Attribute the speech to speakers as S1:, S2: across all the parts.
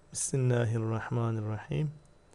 S1: Bismillahirrahmanirrahim.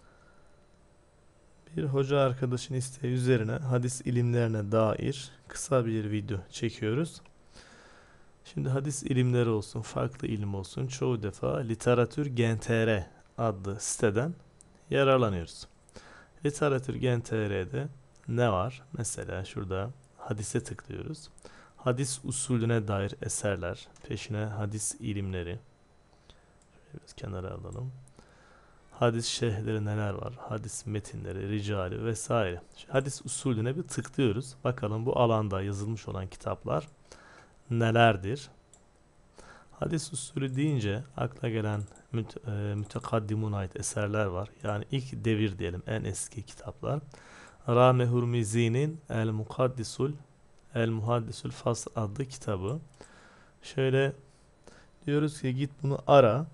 S1: Bir hoca arkadaşın isteği üzerine hadis ilimlerine dair kısa bir video çekiyoruz. Şimdi hadis ilimleri olsun, farklı ilim olsun çoğu defa Literatür.Gen.tr adlı siteden yararlanıyoruz. Literatür.Gen.tr'de ne var? Mesela şurada hadise tıklıyoruz. Hadis usulüne dair eserler, peşine hadis ilimleri. Biraz kenara alalım. Hadis şerhleri neler var? Hadis metinleri, ricali vesaire. Hadis usulüne bir tıklıyoruz. Bakalım bu alanda yazılmış olan kitaplar nelerdir? Hadis usulü deyince akla gelen mütekaddimun ait eserler var. Yani ilk devir diyelim, en eski kitaplar. Rame Hurmizi'nin El Muhaddisül Fasl adlı kitabı. Şöyle diyoruz ki git bunu ara.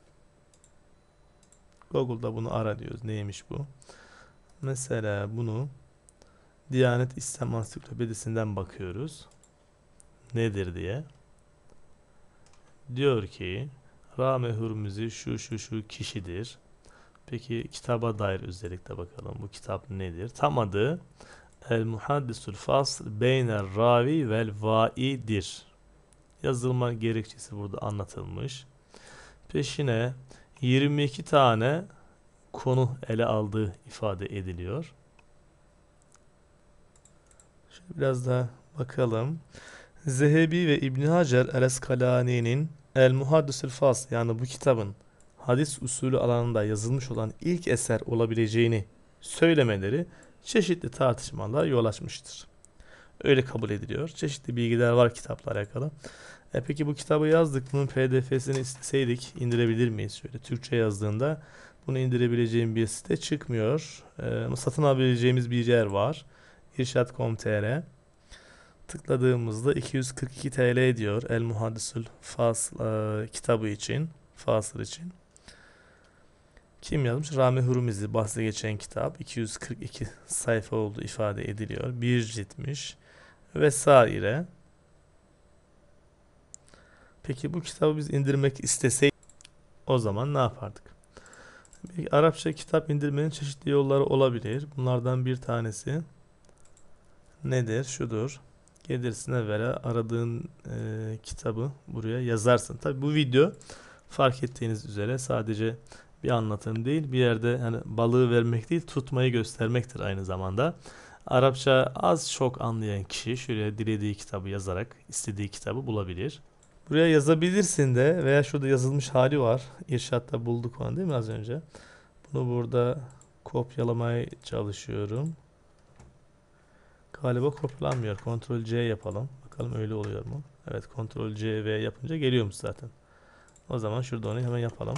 S1: Google'da bunu ara diyoruz. Neymiş bu? Mesela bunu Diyanet İslam Ansiklopedisinden bakıyoruz. Nedir diye. Diyor ki Rame Hürmüzi şu kişidir. Peki kitaba dair özellikle bakalım. Bu kitap nedir? Tam adı El Muhaddisül Fasl Beyner Ravi vel Vaidir. Yazılma gerekçesi burada anlatılmış. Peşine 22 tane konu ele aldığı ifade ediliyor. Şöyle biraz daha bakalım. Zehebi ve İbn Hacer el-Eskalani'nin El Muhaddisül Fasl yani bu kitabın hadis usulü alanında yazılmış olan ilk eser olabileceğini söylemeleri çeşitli tartışmalara yol açmıştır. Öyle kabul ediliyor. Çeşitli bilgiler var kitapla alakalı. Peki bu kitabı yazdık. Bunun PDF'sini isteseydik indirebilir miyiz? Şöyle Türkçe yazdığında bunu indirebileceğim bir site çıkmıyor. Satın alabileceğimiz bir yer var. İrşad.com.tr tıkladığımızda 242 TL ediyor El Muhaddisül Fasl kitabı için, Fasıl için. Kim yazmış? Rami Hurmizi, bahsi geçen kitap. 242 sayfa olduğu ifade ediliyor. Bir ciltmiş vesaire. Peki bu kitabı biz indirmek isteseydik o zaman ne yapardık? Bir Arapça kitap indirmenin çeşitli yolları olabilir. Bunlardan bir tanesi nedir? Şudur. Gelirsin evvela aradığın kitabı buraya yazarsın. Tabi bu video fark ettiğiniz üzere sadece bir anlatım değil, bir yerde hani balığı vermek değil, tutmayı göstermektir aynı zamanda. Arapça az çok anlayan kişi şuraya dilediği kitabı yazarak istediği kitabı bulabilir. Buraya yazabilirsin de veya şurada yazılmış hali var. İrşatta bulduk onu değil mi az önce? Bunu burada kopyalamaya çalışıyorum. Galiba kopyalanmıyor. Ctrl C yapalım. Bakalım öyle oluyor mu? Evet, Ctrl C V yapınca geliyormuş zaten. O zaman şurada onu hemen yapalım.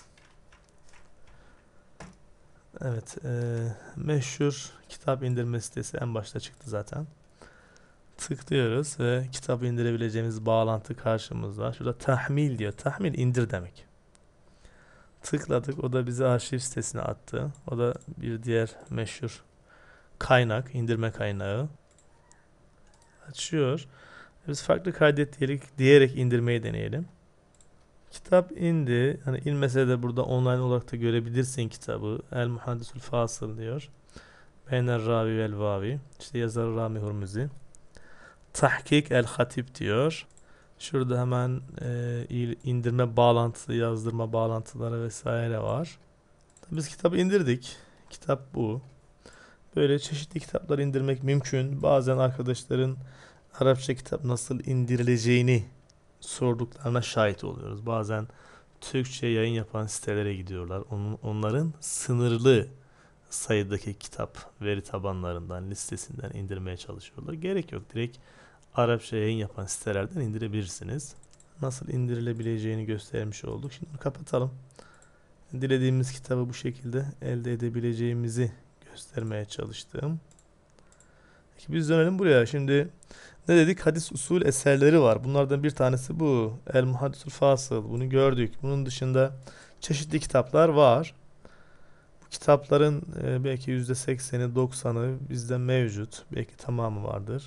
S1: Evet, meşhur kitap indirme sitesi en başta çıktı zaten. Tıklıyoruz ve kitap indirebileceğimiz bağlantı karşımızda. Şurada tahmil diyor. Tahmil indir demek. Tıkladık. O da bizi arşiv sitesine attı. O da bir diğer meşhur kaynak, indirme kaynağı. Açıyor. Biz farklı kaydet diyerek indirmeyi deneyelim. Kitap indi. Hani inmese de burada online olarak da görebilirsin kitabı. El Muhaddisül Fasıl diyor. Beyner Ravi vel Vavi. İşte yazarı Rami Hurmuzi. Tahkik el Hatip diyor. Şurada hemen indirme bağlantısı, yazdırma bağlantıları vesaire var. Biz kitabı indirdik. Kitap bu. Böyle çeşitli kitaplar indirmek mümkün. Bazen arkadaşların Arapça kitap nasıl indirileceğini sorduklarına şahit oluyoruz. Bazen Türkçe yayın yapan sitelere gidiyorlar. Onların sınırlı sayıdaki kitap veri tabanlarından, listesinden indirmeye çalışıyorlar. Gerek yok. Direkt Arapça yayın yapan sitelerden indirebilirsiniz. Nasıl indirilebileceğini göstermiş olduk. Şimdi kapatalım. Dilediğimiz kitabı bu şekilde elde edebileceğimizi göstermeye çalıştım. Peki biz dönelim buraya. Şimdi ne dedik? Hadis usul eserleri var. Bunlardan bir tanesi bu. El Muhaddisül Fasıl. Bunu gördük. Bunun dışında çeşitli kitaplar var. Bu kitapların belki %80'i 90'ı bizde mevcut. Belki tamamı vardır.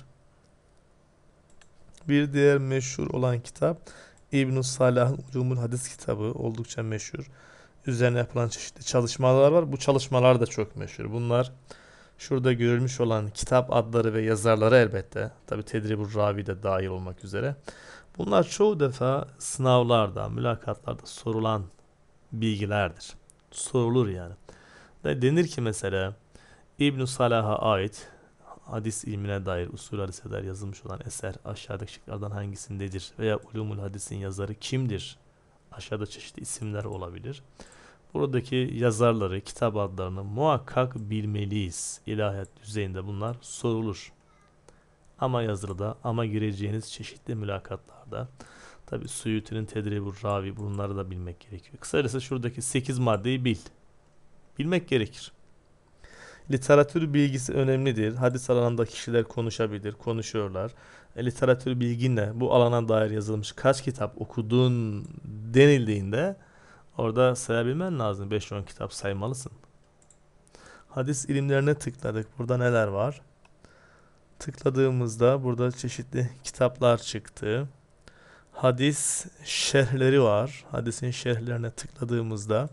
S1: Bir diğer meşhur olan kitap İbn-i Salah'ın Ulumul Hadis kitabı. Oldukça meşhur. üzerine yapılan çeşitli çalışmalar var. Bu çalışmalar da çok meşhur. Bunlar şurada görülmüş olan kitap adları ve yazarları elbette. Tabi Tedribur Ravi de dahil olmak üzere. Bunlar çoğu defa sınavlarda, mülakatlarda sorulan bilgilerdir. Sorulur yani. Denir ki mesela İbn-i Salah'a ait hadis ilmine dair usul hadiseler yazılmış olan eser aşağıdaki şıklardan hangisindedir? Veya ulumul hadisin yazarı kimdir? Aşağıda çeşitli isimler olabilir. Buradaki yazarları, kitap adlarını muhakkak bilmeliyiz. İlahiyat düzeyinde bunlar sorulur. Ama yazılıda, ama gireceğiniz çeşitli mülakatlarda. Tabi Suyuti'nin Tedribur Ravi, bunları da bilmek gerekiyor. Kısacası şuradaki 8 maddeyi bil. Bilmek gerekir. Literatür bilgisi önemlidir. Hadis alanında kişiler konuşabilir, konuşuyorlar. Literatür bilginle bu alana dair yazılmış kaç kitap okudun denildiğinde orada sayabilmen lazım. 5-10 kitap saymalısın. Hadis ilimlerine tıkladık. Burada neler var? Tıkladığımızda burada çeşitli kitaplar çıktı. Hadis şerhleri var. Hadisin şerhlerine tıkladığımızda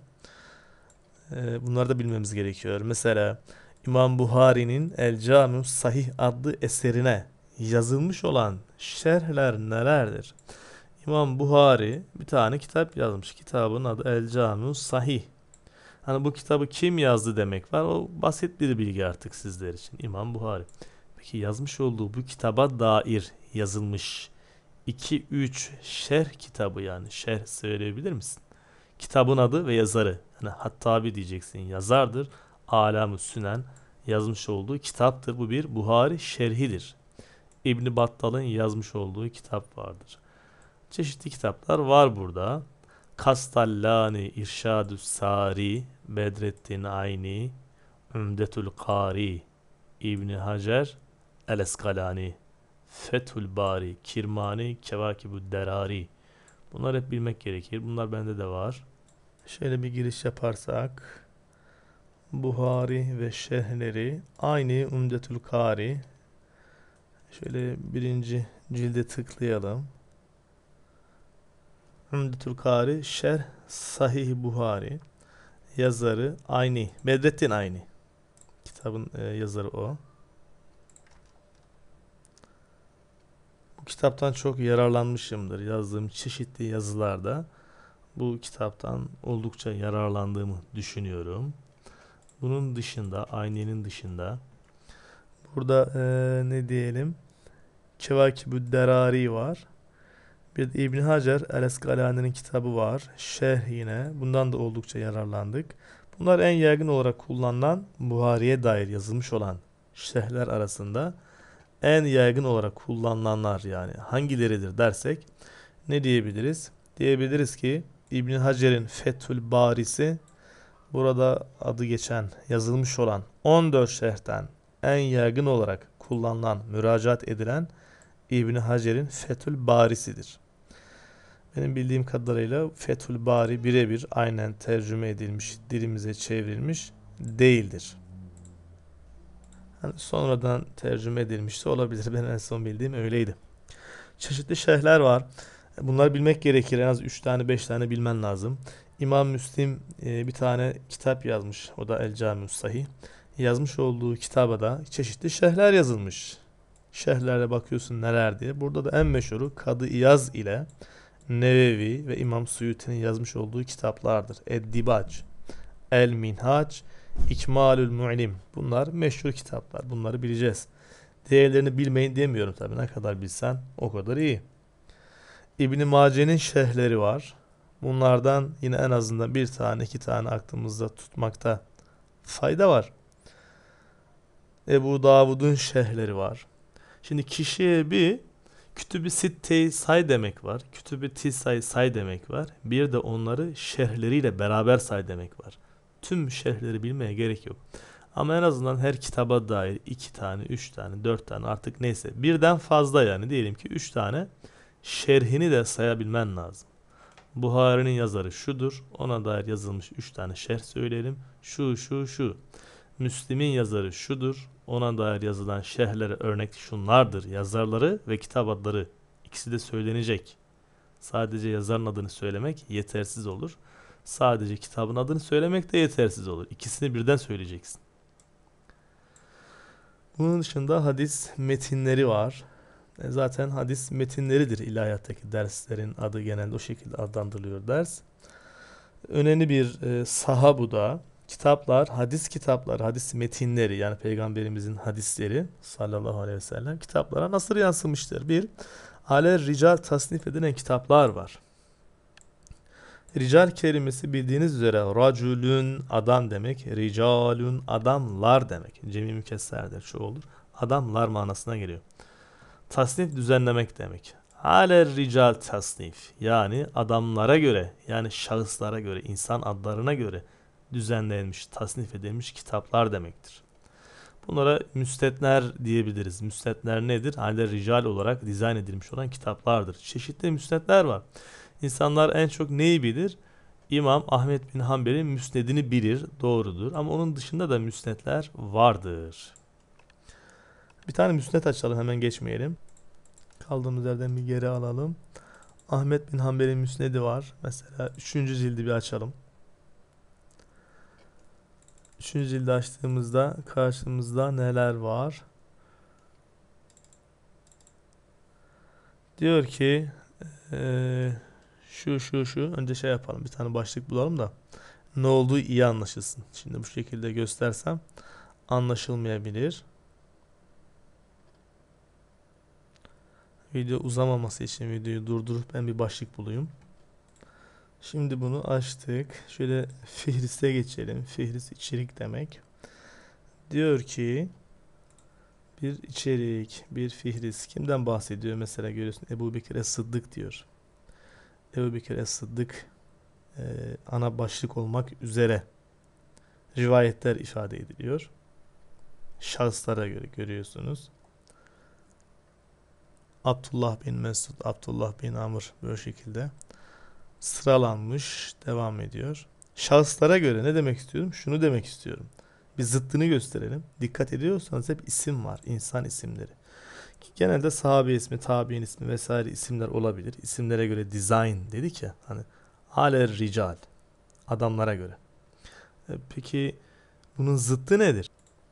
S1: bunları da bilmemiz gerekiyor. Mesela İmam Buhari'nin El Camiu Sahih adlı eserine yazılmış olan şerhler nelerdir? İmam Buhari bir tane kitap yazmış. Kitabın adı El Camiu Sahih. Hani bu kitabı kim yazdı demek var. O basit bir bilgi artık sizler için. İmam Buhari. Peki yazmış olduğu bu kitaba dair yazılmış 2-3 şerh kitabı, yani şerh söyleyebilir misin? Kitabın adı ve yazarı. Yani Hattabi diyeceksin, yazardır. Alam-ı Sünen yazmış olduğu kitaptır. Bu bir Buhari şerhidir. İbn Battal'ın yazmış olduğu kitap vardır. Çeşitli kitaplar var burada. Kastallani, İrşadü Sari, Bedrettin Ayni, Ümdetül Kari, İbni Hacer, El Eskalani, Fethül Bari, Kirmani, Kevakibü Derari. Bunlar hep bilmek gerekir. Bunlar bende de var. Şöyle bir giriş yaparsak. Buhari ve şerhleri aynı Umdetül Kari. Şöyle birinci cilde tıklayalım. Umdetül Kari Şerh Sahih Buhari. Yazarı Ayni. Bedrettin Ayni. Kitabın yazarı o. Bu kitaptan çok yararlanmışımdır. Yazdığım çeşitli yazılarda bu kitaptan oldukça yararlandığımı düşünüyorum. Bunun dışında, Ayni'nin dışında burada ne diyelim? Kevakibü Derari var. Bir de İbn Hacer El Eskalani'nin kitabı var. Şerh yine. Bundan da oldukça yararlandık. Bunlar en yaygın olarak kullanılan Buhari'ye dair yazılmış olan şerhler arasında en yaygın olarak kullanılanlar, yani hangileridir dersek ne diyebiliriz? Diyebiliriz ki İbn Hacer'in Fethül Barisi, burada adı geçen yazılmış olan 14 şerhten en yaygın olarak kullanılan, müracaat edilen İbn Hacer'in Fethül Barisi'dir. Benim bildiğim kadarıyla Fethül Bari birebir aynen tercüme edilmiş, dilimize çevrilmiş değildir. Yani sonradan tercüme edilmiş de olabilir. Ben en son bildiğim öyleydi. Çeşitli şerhler var. Bunları bilmek gerekir. En az 3 tane 5 tane bilmen lazım. İmam Müslim bir tane kitap yazmış. O da El Camius Sahih. Yazmış olduğu kitaba da çeşitli şerhler yazılmış. Şerhlere bakıyorsun neler diye. Burada da en meşhuru Kadı İyaz ile Nevevi ve İmam Suyuti'nin yazmış olduğu kitaplardır. Ed-Dibac, El-Minhac, İkmalül Mu'lim. Bunlar meşhur kitaplar. Bunları bileceğiz. Diğerlerini bilmeyin demiyorum tabii. Ne kadar bilsen o kadar iyi. İbn-i Mace'nin şerhleri var. Bunlardan yine en azından bir tane, iki tane aklımızda tutmakta fayda var. Ebu Davud'un şerhleri var. Şimdi kişiye bir Kütüb-i Sitte'yi say demek var. Kütüb-i Tisa'yı say demek var. Bir de onları şerhleriyle beraber say demek var. Tüm şerhleri bilmeye gerek yok. Ama en azından her kitaba dair 2 tane, 3 tane, 4 tane, artık neyse birden fazla, yani diyelim ki 3 tane şerhini de sayabilmen lazım. Buhari'nin yazarı şudur. Ona dair yazılmış 3 tane şerh söyleyelim. Şu, şu, şu. Müslim'in yazarı şudur. Ona dair yazılan şerhlere örnek şunlardır. Yazarları ve kitap adları. İkisi de söylenecek. Sadece yazarın adını söylemek yetersiz olur. Sadece kitabın adını söylemek de yetersiz olur. İkisini birden söyleyeceksin. Bunun dışında hadis metinleri var. Zaten hadis metinleridir ilahiyattaki derslerin adı, genelde o şekilde adlandırılıyor ders. Önemli bir saha bu da. Kitaplar, hadis kitapları, hadis metinleri, yani Peygamberimizin hadisleri sallallahu aleyhi ve sellem kitaplara nasıl yansımıştır? Bir, ale rical tasnif edilen kitaplar var. Rical kelimesi bildiğiniz üzere racülün adam demek, ricalün adamlar demek. Cemi mükesserdir, çoğu olur. Adamlar manasına geliyor. Tasnif düzenlemek demek. Ale rical tasnif, yani adamlara göre, yani şahıslara göre, insan adlarına göre düzenlenmiş, tasnif edilmiş kitaplar demektir. Bunlara müstetner diyebiliriz. Müstetner nedir? Ale rical olarak dizayn edilmiş olan kitaplardır. Çeşitli müstetler var. İnsanlar en çok neyi bilir? İmam Ahmet bin Hanbel'in müsnedini bilir, doğrudur. Ama onun dışında da müsnetler vardır. Bir tane müsnet açalım, hemen geçmeyelim. Kaldığımız yerden bir geri alalım. Ahmet bin Hanbel'in müsnedi var. Mesela 3. cildi bir açalım. 3. cildi açtığımızda karşımızda neler var? Diyor ki şu önce şey yapalım, bir tane başlık bulalım da ne olduğu iyi anlaşılsın. Şimdi bu şekilde göstersem anlaşılmayabilir. Video uzamaması için videoyu durdurup ben bir başlık bulayım. Şimdi bunu açtık. Şöyle fihriste geçelim. Fihrist içerik demek. Diyor ki bir içerik, bir fihrist. Kimden bahsediyor? Mesela görüyorsun, Ebu Bekir Es-Sıddık diyor. Ebu Bekir Es-Sıddık ana başlık olmak üzere rivayetler ifade ediliyor. Şahıslara göre görüyorsunuz. Abdullah bin Mesud, Abdullah bin Amr, böyle şekilde sıralanmış, devam ediyor. Şahıslara göre ne demek istiyorum? Şunu demek istiyorum. Bir zıttını gösterelim. Dikkat ediyorsanız hep isim var, insan isimleri. Genelde sahabe ismi, tabi'in ismi vesaire isimler olabilir. İsimlere göre design dedik ya, hani ale rical, adamlara göre. Peki bunun zıttı nedir?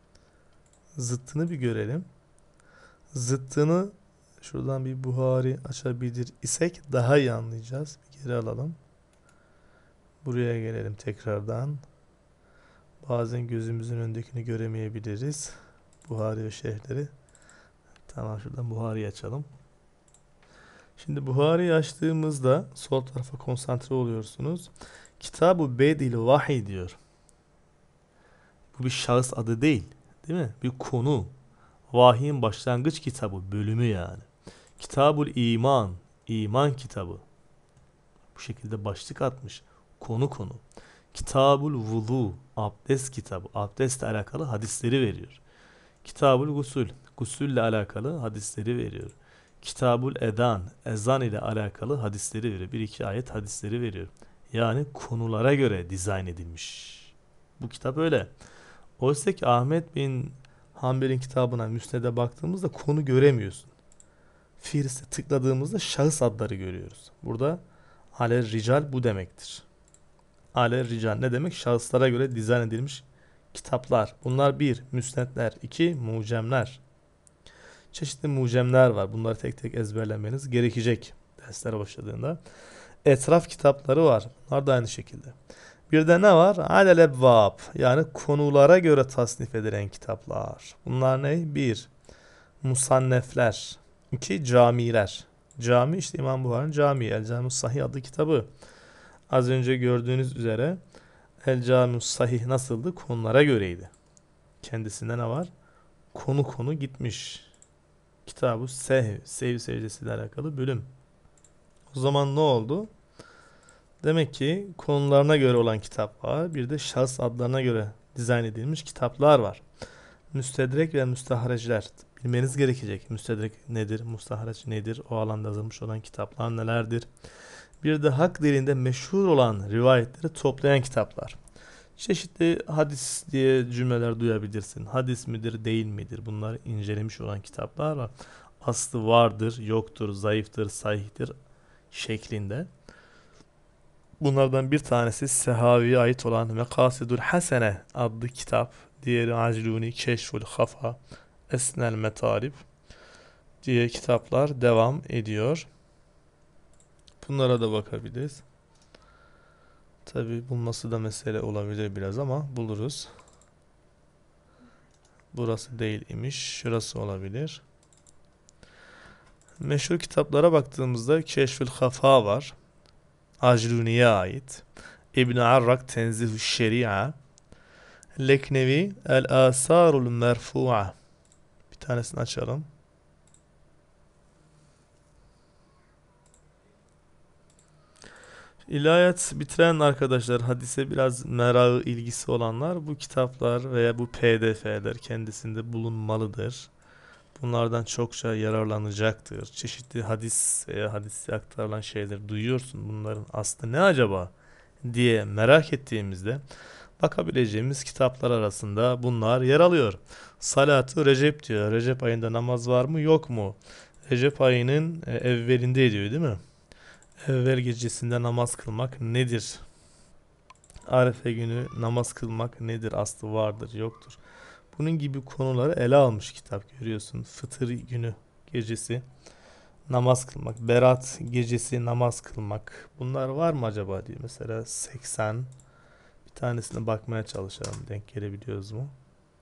S1: Zıttını bir görelim. Zıttını şuradan bir Buhari açabilir isek daha iyi anlayacağız. Bir geri alalım. Buraya gelelim tekrardan. Bazen gözümüzün önündekini göremeyebiliriz. Buhari ve şerhleri. Tamam, şuradan Buhari'yi açalım. Şimdi Buhari'yi açtığımızda sol tarafa konsantre oluyorsunuz. Kitab-ı Bedil Vahiy diyor. Bu bir şahıs adı değil. Değil mi? Bir konu. Vahyin başlangıç kitabı, bölümü yani. Kitabul İman, iman kitabı. Bu şekilde başlık atmış. Konu. Kitabul Vudu, abdest kitabı. Abdestle alakalı hadisleri veriyor. Kitabul Gusul, gusülle alakalı hadisleri veriyor. Kitabul Edan, ezan ile alakalı hadisleri veriyor. Bir iki ayet hadisleri veriyor. Yani konulara göre dizayn edilmiş. Bu kitap öyle. Oysa ki Ahmet bin Hanbel'in kitabına, Müsned'e baktığımızda konu göremiyorsun. Fihriste tıkladığımızda şahıs adları görüyoruz. Burada ale rical bu demektir. Ale rical ne demek? Şahıslara göre dizayn edilmiş kitaplar. Bunlar bir, müsnedler. İki, mucemler. Çeşitli mucemler var. Bunları tek tek ezberlemeniz gerekecek derslere başladığında. Etraf kitapları var. Bunlar da aynı şekilde. Bir de ne var? Alel ebvab, yani konulara göre tasnif edilen kitaplar. Bunlar ne? Bir, musannefler. İki, camiler. Cami işte İmam Buhari'nin Cami, El Cami-ü Sahih adlı kitabı. Az önce gördüğünüz üzere El Cami-ü Sahih nasıldı? Konulara göreydi. Kendisinde ne var? Konu gitmiş. Kitab-ı Sehiv, sehiv secdesiyle alakalı bölüm. O zaman ne oldu? Demek ki konularına göre olan kitap var. Bir de şahıs adlarına göre dizayn edilmiş kitaplar var. Müstedrek ve müstahrecler. Bilmeniz gerekecek. Müstedrek nedir? Müstahreç nedir? O alanda yazılmış olan kitaplar nelerdir? Bir de hak dilinde meşhur olan rivayetleri toplayan kitaplar. Çeşitli hadis diye cümleler duyabilirsin. Hadis midir, değil midir? Bunları incelemiş olan kitaplar var. Aslı vardır, yoktur, zayıftır, sahihtir şeklinde. Bunlardan bir tanesi Sehavi'ye ait olan Mekasidul Hasene adlı kitap. Diğeri Acluni, Keşful Hafa, Esnel Metalib diye kitaplar devam ediyor. Bunlara da bakabiliriz. Tabi bulması da mesele olabilir biraz ama buluruz. Burası değil imiş. Şurası olabilir. Meşhur kitaplara baktığımızda Keşfül Hafa var. Acluni'ye ait. İbn Arrak Tenzih-ü Şeria. Leknevi El-Asarul Merfu'a. Bir tanesini açalım. İlahiyat bitiren arkadaşlar, hadise biraz merakı, ilgisi olanlar bu kitaplar veya bu PDF'ler kendisinde bulunmalıdır. Bunlardan çokça yararlanacaktır. Çeşitli hadis veya hadiste aktarılan şeyler duyuyorsun. Bunların aslı ne acaba diye merak ettiğimizde bakabileceğimiz kitaplar arasında bunlar yer alıyor. Salat-ı Recep diyor. Recep ayında namaz var mı yok mu? Recep ayının evvelinde ediyor değil mi? Evvel gecesinde namaz kılmak nedir? Arefe günü namaz kılmak nedir? Aslı vardır, yoktur. Bunun gibi konuları ele almış kitap, görüyorsun. Fıtır günü gecesi namaz kılmak, Berat gecesi namaz kılmak. Bunlar var mı acaba diye. Mesela 80, bir tanesine bakmaya çalışalım. Denk gelebiliyoruz mu?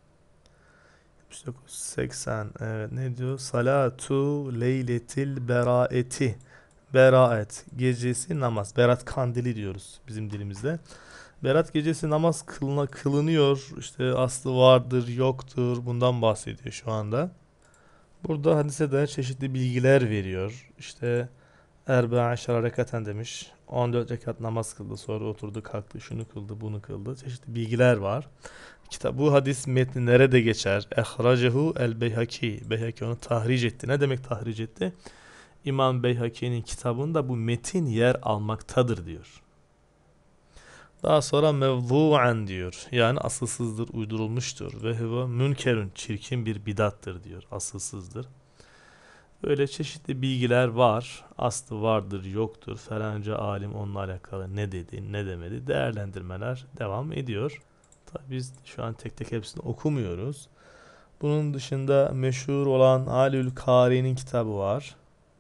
S1: 79, 80. Evet, ne diyor? Salatu leyletil beraeti. Beraet gecesi namaz. Berat kandili diyoruz bizim dilimizde. Berat gecesi namaz kılınıyor. İşte aslı vardır, yoktur. Bundan bahsediyor şu anda. Burada hadise dair çeşitli bilgiler veriyor. İşte Erba'a aşara rekaten demiş. 14 rekat namaz kıldı. Sonra oturdu, kalktı, şunu kıldı, bunu kıldı. Çeşitli bilgiler var. Bu hadis metni nerede geçer? Ehracehu el Beyhaki. Beyhaki onu tahric etti. Ne demek tahric etti? İmam Beyhaki'nin kitabında bu metin yer almaktadır diyor. Daha sonra mevzu'an diyor. Yani asılsızdır, uydurulmuştur. Ve huve münkerün, çirkin bir bidattır diyor. Asılsızdır. Böyle çeşitli bilgiler var. Aslı vardır, yoktur. Falanca alim onunla alakalı ne dedi, ne demedi. Değerlendirmeler devam ediyor. Tabii biz şu an tek tek hepsini okumuyoruz. Bunun dışında meşhur olan Aliül Kari'nin kitabı var.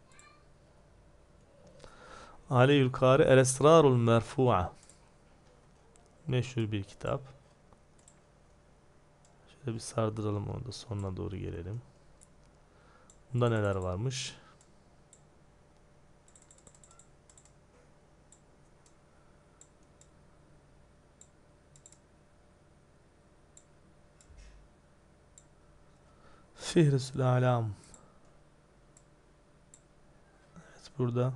S1: Aliül Kari El Esrarul Merfu'a. Meşhur bir kitap. Şöyle bir sardıralım, onu da sonuna doğru gelelim. Bunda neler varmış? Fihrisül Alam. Evet, burada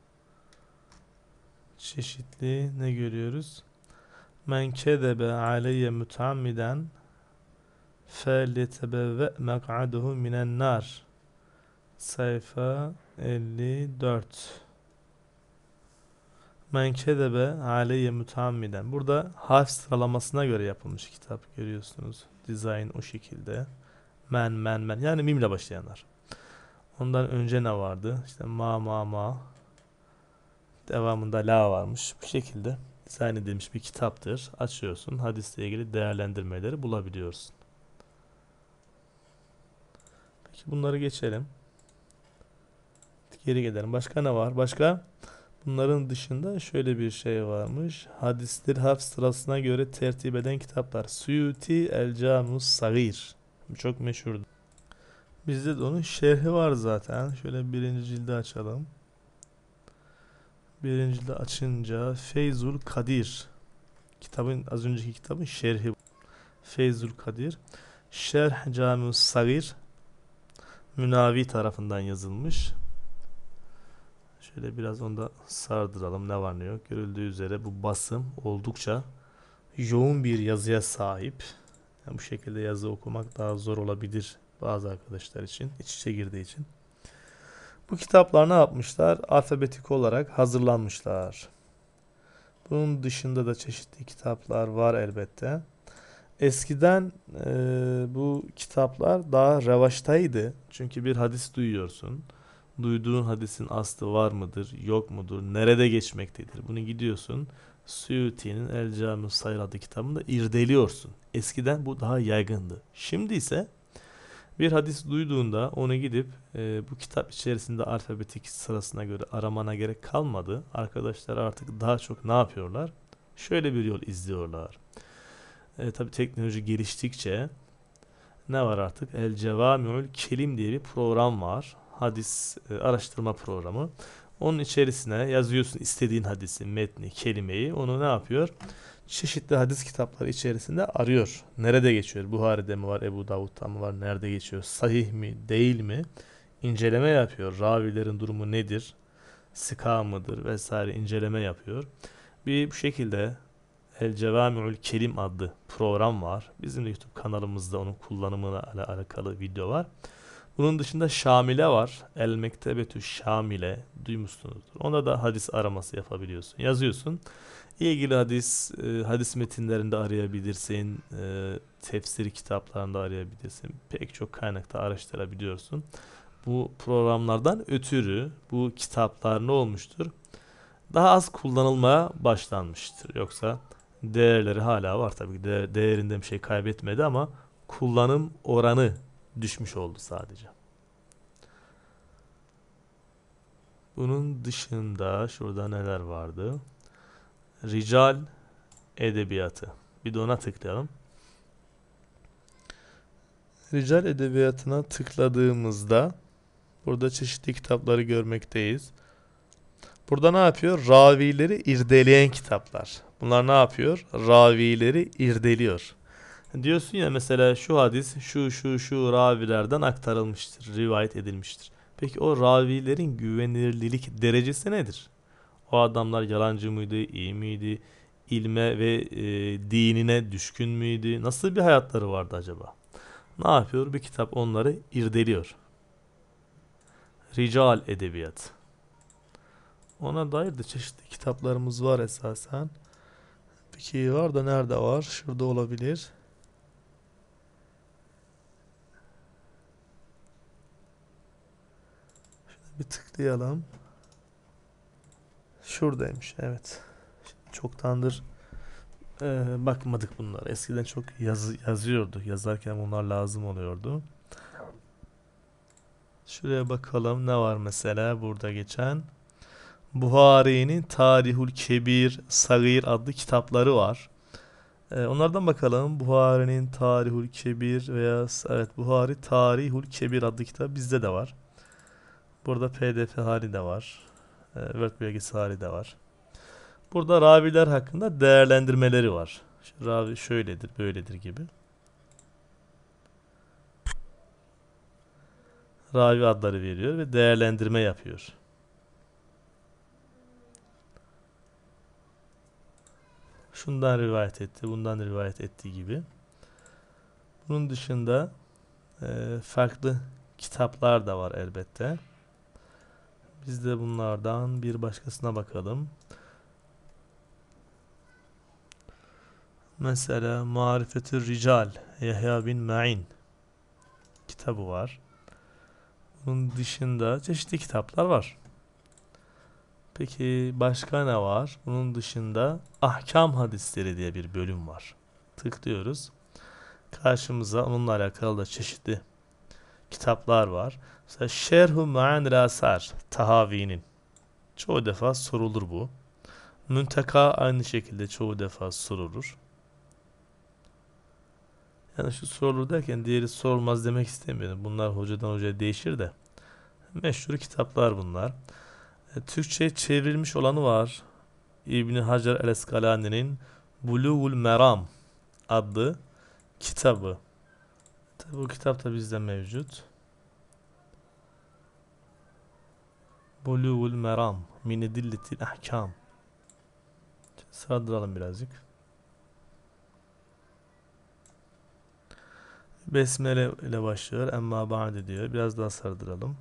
S1: çeşitli ne görüyoruz? Men kedebe aleyye müteammiden فَلْيَتَبَوَّأْ مَقْعَدُهُ مِنَ النَّارِ. Sayfa 54. Men kedebe aleyye müteammiden. Burada harf sıralamasına göre yapılmış kitap, görüyorsunuz. Dizayn o şekilde. Men. Yani mimle başlayanlar. Ondan önce ne vardı? İşte ma. Devamında la varmış. Bu şekilde dizayn edilmiş bir kitaptır. Açıyorsun. Hadisle ilgili değerlendirmeleri bulabiliyorsun. Peki bunları geçelim. Geri gidelim. Başka ne var? Başka? Bunların dışında şöyle bir şey varmış. Hadisleri harf sırasına göre tertip eden kitaplar. Suyuti El Camus Sagir. Bu çok meşhurdu. Bizde de onun şerhi var zaten. Şöyle birinci cildi açalım. Birinci cildi açınca Feyzul Kadir. Kitabın, az önceki kitabın şerhi. Feyzul Kadir. Şerh Camus Sagir. Münavi tarafından yazılmış. Şöyle biraz onu da sardıralım, ne var ne yok. Görüldüğü üzere bu basım oldukça yoğun bir yazıya sahip. Yani bu şekilde yazı okumak daha zor olabilir bazı arkadaşlar için, iç içe girdiği için. Bu kitaplar ne yapmışlar? Alfabetik olarak hazırlanmışlar. Bunun dışında da çeşitli kitaplar var elbette. Eskiden bu kitaplar daha revaçtaydı. Çünkü bir hadis duyuyorsun. Duyduğun hadisin aslı var mıdır, yok mudur, nerede geçmektedir? Bunu gidiyorsun Suyuti'nin El Cami-ü Sayr adlı kitabında irdeliyorsun. Eskiden bu daha yaygındı. Şimdi ise bir hadis duyduğunda onu gidip bu kitap içerisinde alfabetik sırasına göre aramana gerek kalmadı. Arkadaşlar artık daha çok ne yapıyorlar? Şöyle bir yol izliyorlar. Tabii teknoloji geliştikçe ne var artık? El Cevamiül Kelim diye bir program var. Hadis araştırma programı. Onun içerisine yazıyorsun istediğin hadisi, metni, kelimeyi. Onu ne yapıyor? Çeşitli hadis kitapları içerisinde arıyor. Nerede geçiyor? Buhari'de mi var, Ebu Davud'da mı var? Nerede geçiyor? Sahih mi, değil mi? İnceleme yapıyor. Ravilerin durumu nedir? Sika mıdır vesaire inceleme yapıyor. Bu şekilde El Cevamiül Kelim adlı program var. Bizim de YouTube kanalımızda onun kullanımıyla alakalı video var. Bunun dışında Şamile var. El Mektebetü Şamile duymuşsunuzdur. Onda da hadis araması yapabiliyorsun. Yazıyorsun. İlgili hadis metinlerinde arayabilirsin. Tefsir kitaplarında arayabilirsin. Pek çok kaynakta araştırabiliyorsun. Bu programlardan ötürü bu kitaplar ne olmuştur? Daha az kullanılmaya başlanmıştır. Yoksa değerleri hala var tabii ki. Değerinden bir şey kaybetmedi ama kullanım oranı düşmüş oldu sadece. Bunun dışında şurada neler vardı? Rical edebiyatı. Bir de ona tıklayalım. Rical edebiyatına tıkladığımızda burada çeşitli kitapları görmekteyiz. Burada ne yapıyor? Ravileri irdeleyen kitaplar. Bunlar ne yapıyor? Ravileri irdeliyor. Diyorsun ya mesela şu hadis şu ravilerden aktarılmıştır, rivayet edilmiştir. Peki o ravilerin güvenilirlik derecesi nedir? O adamlar yalancı mıydı, iyi miydi? İlme ve dinine düşkün müydü? Nasıl bir hayatları vardı acaba? Ne yapıyor? Bir kitap onları irdeliyor. Rical edebiyat. Ona dair de çeşitli kitaplarımız var esasen. Peki var da nerede var? Şurada olabilir. Bir tıklayalım. Şuradaymış. Evet. Çoktandır bakmadık bunlar. Eskiden çok yazıyorduk. Yazarken bunlar lazım oluyordu. Şuraya bakalım ne var mesela burada geçen. Buhari'nin Tarihul Kebir, Sagir adlı kitapları var. Onlardan bakalım. Buhari'nin Tarihul Kebir veya evet Buhari Tarihul Kebir adlı kitap bizde de var. Burada PDF hali de var. Word belgesi hali de var. Burada raviler hakkında değerlendirmeleri var. İşte ravi şöyledir, böyledir gibi. Ravi adları veriyor ve değerlendirme yapıyor. Şundan rivayet etti, bundan rivayet ettiği gibi. Bunun dışında farklı kitaplar da var elbette. Biz de bunlardan bir başkasına bakalım. Mesela Marifetü Rical Yahya bin Ma'in kitabı var. Bunun dışında çeşitli kitaplar var. Peki başka ne var? Bunun dışında ahkam hadisleri diye bir bölüm var. Tıklıyoruz. Karşımıza onunla alakalı da çeşitli kitaplar var. Mesela Şerhu Ma'anil Asar Tahavi'nin. Çoğu defa sorulur bu. Münteka aynı şekilde çoğu defa sorulur. Yani şu sorulur derken diğeri sorulmaz demek istemiyorum. Bunlar hocadan hocaya değişir de. Meşhur kitaplar bunlar. Türkçe'ye çevrilmiş olanı var. İbni Hacer el-Eskalani'nin Bulugul Meram adlı kitabı. Tabi bu kitap da bizde mevcut. Bulugul Meram min edilletil ahkam. Sardıralım birazcık. Besmele ile başlıyor. Emma ba'de diyor. Biraz daha sardıralım.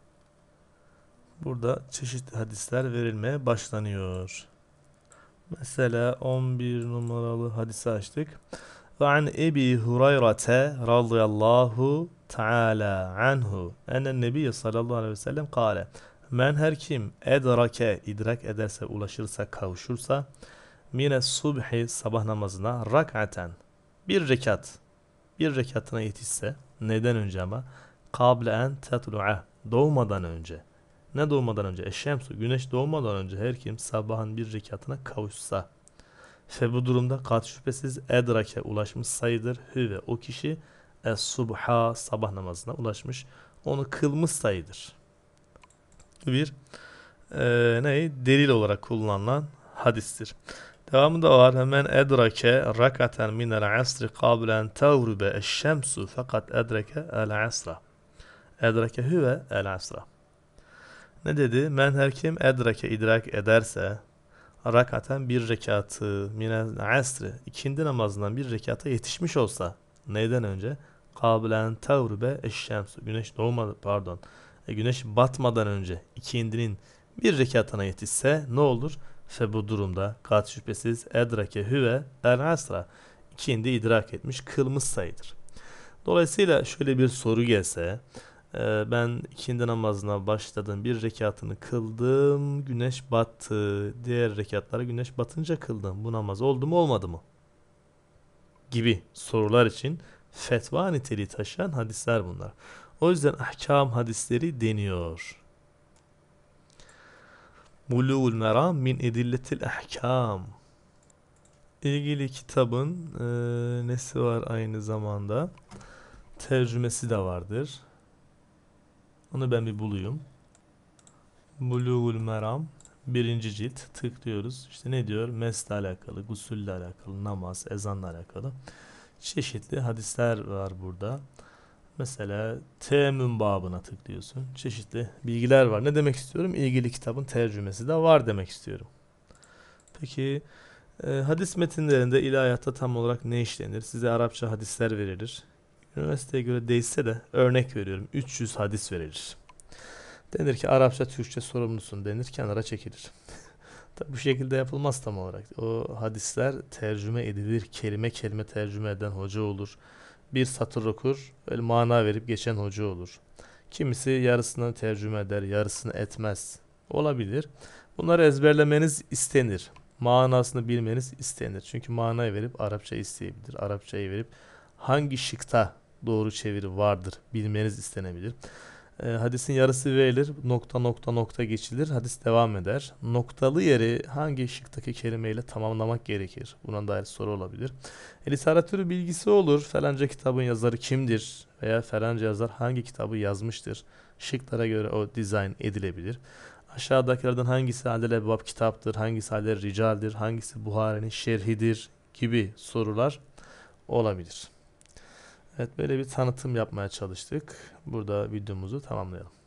S1: Burada çeşitli hadisler verilmeye başlanıyor. Mesela 11 numaralı hadisi açtık. Ve an Ebi Hureyre radıyallahu teala anhu enen Nebiye sallallahu aleyhi ve sellem kâle men her kim edrake idrak ederse, ulaşırsa, kavuşursa mine subhi sabah namazına rak'aten bir rekat, bir rekatına yetişse, neden önce ama kable en tetlu'a doğmadan önce, ne doğmadan önce, eşşemsu güneş doğmadan önce her kim sabahın bir rekatına kavuşsa ve bu durumda kat şüphesiz edrake ulaşmış sayıdır ve o kişi es-subha sabah namazına ulaşmış, onu kılmış sayıdır. Bir delil olarak kullanılan hadistir. Devamında var. Hemen edrake rakaten minel asri kablen tevrübe eşşemsu fakat edrake el asra. Edrake huve el asra. Ne dedi? Men her kim edrake idrak ederse rakaten bir rekatı minel asri ikindi namazından bir rekata yetişmiş olsa neyden önce? Kablen tevrübe eşşemsu güneş doğmadı güneş batmadan önce ikindinin bir rekatına yetişse ne olur? Ve bu durumda kat şüphesiz edrake huve el asra ikindi idrak etmiş, kılmış sayılır. Dolayısıyla şöyle bir soru gelse, ben ikindi namazına başladım, bir rekatını kıldım, güneş battı, diğer rekatları güneş batınca kıldım, bu namaz oldu mu olmadı mı gibi sorular için fetva niteliği taşıyan hadisler bunlar. O yüzden ahkam hadisleri deniyor. Bulugul Meram min edilletil ahkam. İlgili kitabın nesi var aynı zamanda? Tercümesi de vardır. Onu ben bir bulayım. Bulugul Meram 1. cilt tıklıyoruz. İşte ne diyor? Mesle alakalı, gusülle alakalı, namaz, ezanla alakalı çeşitli hadisler var burada. Mesela teyemmüm babına tıklıyorsun. Çeşitli bilgiler var. Ne demek istiyorum? İlgili kitabın tercümesi de var demek istiyorum. Peki hadis metinlerinde ilahiyatta tam olarak ne işlenir? Size Arapça hadisler verilir. Üniversiteye göre değişse de örnek veriyorum. 300 hadis verilir. Denir ki Arapça Türkçe sorumlusun denir, kenara çekilir. Tabi bu şekilde yapılmaz tam olarak. O hadisler tercüme edilir. Kelime kelime tercüme eden hoca olur. Bir satır okur, öyle mana verip geçen hoca olur. Kimisi yarısını tercüme eder, yarısını etmez. Olabilir. Bunları ezberlemeniz istenir. Manasını bilmeniz istenir. Çünkü manayı verip Arapça isteyebilir. Arapçayı verip hangi şıkta doğru çeviri vardır bilmeniz istenebilir. Hadisin yarısı verilir, nokta nokta nokta geçilir, hadis devam eder. Noktalı yeri hangi şıktaki kelimeyle tamamlamak gerekir? Buna dair soru olabilir. Literatür bilgisi olur, falanca kitabın yazarı kimdir veya falanca yazar hangi kitabı yazmıştır? Şıklara göre o dizayn edilebilir. Aşağıdakilerden hangisi Adel Ebbab kitaptır, hangisi Adel Rical'dir, hangisi Buhari'nin şerhidir gibi sorular olabilir. Evet, böyle bir tanıtım yapmaya çalıştık. Burada videomuzu tamamlayalım.